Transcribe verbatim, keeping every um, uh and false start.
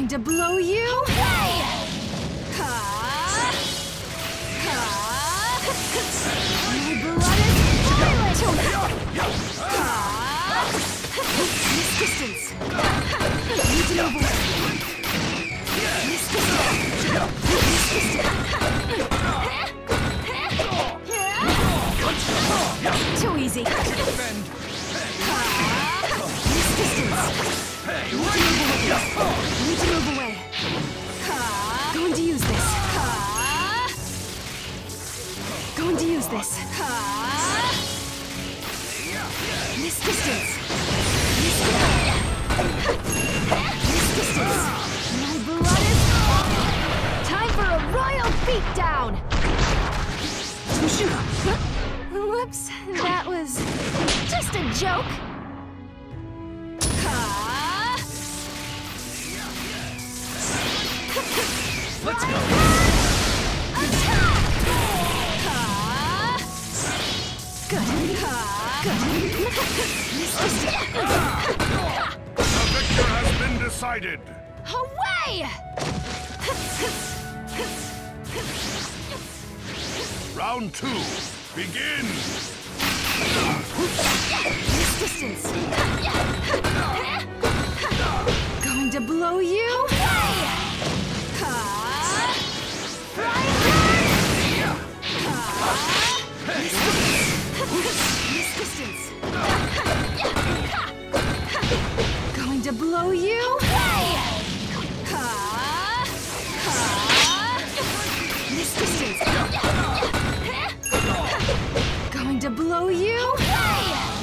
to blow you away! Ha! Ha! My blood is boiling! Ha! Miss distance! Need to move away! Miss distance! Miss distance! Too easy! Ha! Miss distance! Need to move away! Need to move away! Ha! Going to use this! Ha! Going to use this! Ha! Miss distance! Miss distance! My blood is boiling! Time for a royal beatdown! KUSHINA! Whoops, that was just a joke. Ha! Let's go! Attack! Ha! Good. Ha! Good. The victor has been decided! Away! Round two, begin! Miss distance. Going to blow you away! Ha! Flying burn! Ha! Miss distance. Going to blow you away! Ha! Ha! Miss distance. Going to blow you away!